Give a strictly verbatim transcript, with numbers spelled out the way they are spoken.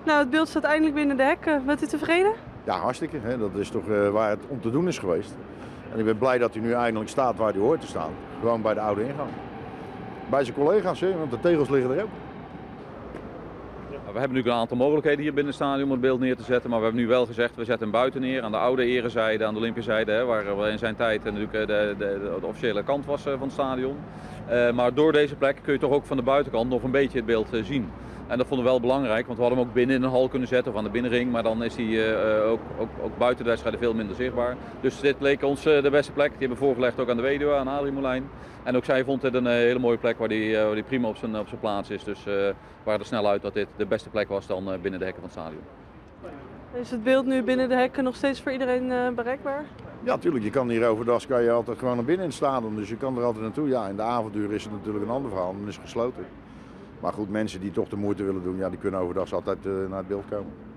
Nou, het beeld staat eindelijk binnen de hekken. Bent u tevreden? Ja, hartstikke. Hè. Dat is toch uh, waar het om te doen is geweest. En ik ben blij dat hij nu eindelijk staat waar hij hoort te staan. Gewoon bij de oude ingang. Bij zijn collega's, hè, want de tegels liggen er ook. We hebben nu een aantal mogelijkheden hier binnen het stadion om het beeld neer te zetten. Maar we hebben nu wel gezegd, we zetten hem buiten neer. Aan de oude erezijde, aan de Olympiazijde. Hè, waar in zijn tijd natuurlijk de, de, de, de officiële kant was van het stadion. Uh, maar door deze plek kun je toch ook van de buitenkant nog een beetje het beeld uh, zien. En dat vonden we wel belangrijk, want we hadden hem ook binnen in een hal kunnen zetten of aan de binnenring. Maar dan is hij uh, ook, ook, ook buiten de wedstrijden veel minder zichtbaar. Dus dit leek ons uh, de beste plek. Die hebben we voorgelegd ook aan de weduwe, aan Adrie Molijn. En ook zij vond het een uh, hele mooie plek waar die, uh, waar die prima op zijn, op zijn plaats is. Dus uh, we waren er snel uit dat dit de beste plek was dan uh, binnen de hekken van het stadion. Is het beeld nu binnen de hekken nog steeds voor iedereen uh, bereikbaar? Ja, natuurlijk. Je kan hier overdag kan je altijd gewoon naar binnen in het stadion. Dus je kan er altijd naartoe. Ja, in de avonduur is het natuurlijk een ander verhaal. Dan is het gesloten. Maar goed, mensen die toch de moeite willen doen, ja, die kunnen overdag altijd uh, naar het beeld komen.